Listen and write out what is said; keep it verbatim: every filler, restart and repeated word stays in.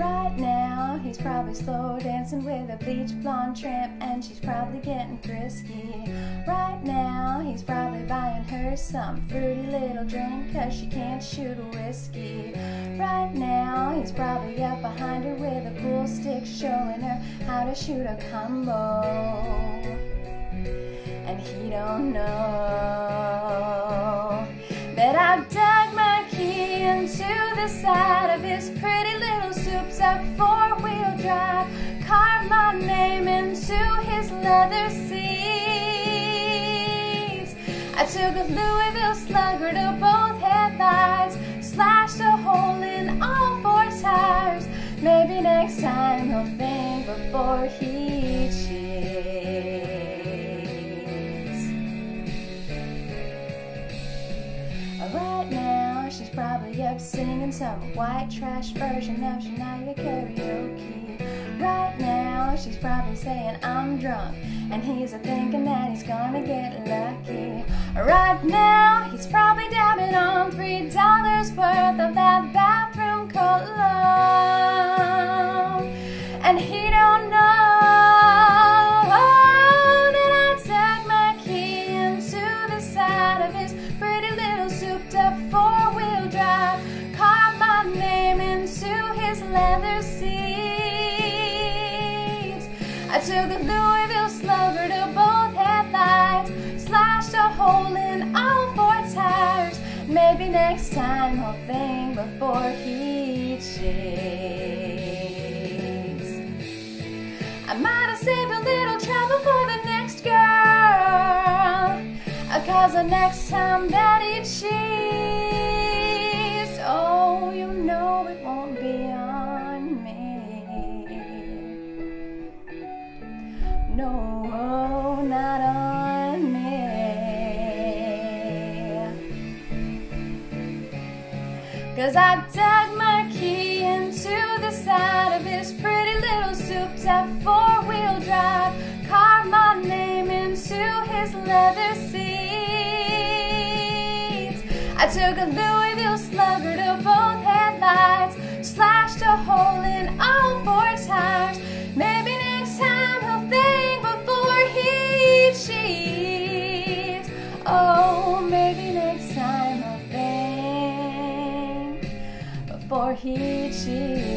Right now, he's probably slow dancing with a bleach blonde tramp, and she's probably getting frisky. Right now, he's probably buying her some fruity little drink, cause she can't shoot a whiskey. Right now, he's probably up behind her with a pool stick, showing her how to shoot a combo. And he don't know that I've dug my key into the side of his pretty little souped-up four-wheel drive, carved my name into his leather seats. I took a Louisville Slugger to both headlights, slashed a hole in all four tires. Maybe next time he'll think before he cheats. Right now, she's probably up singing some white trash version of Shania karaoke. Right now, she's probably saying I'm drunk, and he's a thinking that he's gonna get lucky. Right now, he's probably dabbing on three dollars worth of that bathroom cologne, and he don't know that I dug my key into the side of his pretty little souped-up four-wheel drive, carved my name into his leather seats. I took a Louisville Slugger to both headlights, slashed a hole in all four tires. Maybe next time he'll think before he cheats. I might have saved a little trouble for the next girl, cause the next time that he cheats, oh, you know it won't be on me. No, not on me. Cause I dug my key into the side of his pretty little souped-up four-wheel drive, carved my name into his leather seats. I took a Louisville Slugger to both headlights, slashed a hole in all four tires. Maybe next time he'll think before he cheats. Oh, maybe next time he'll think before he cheats.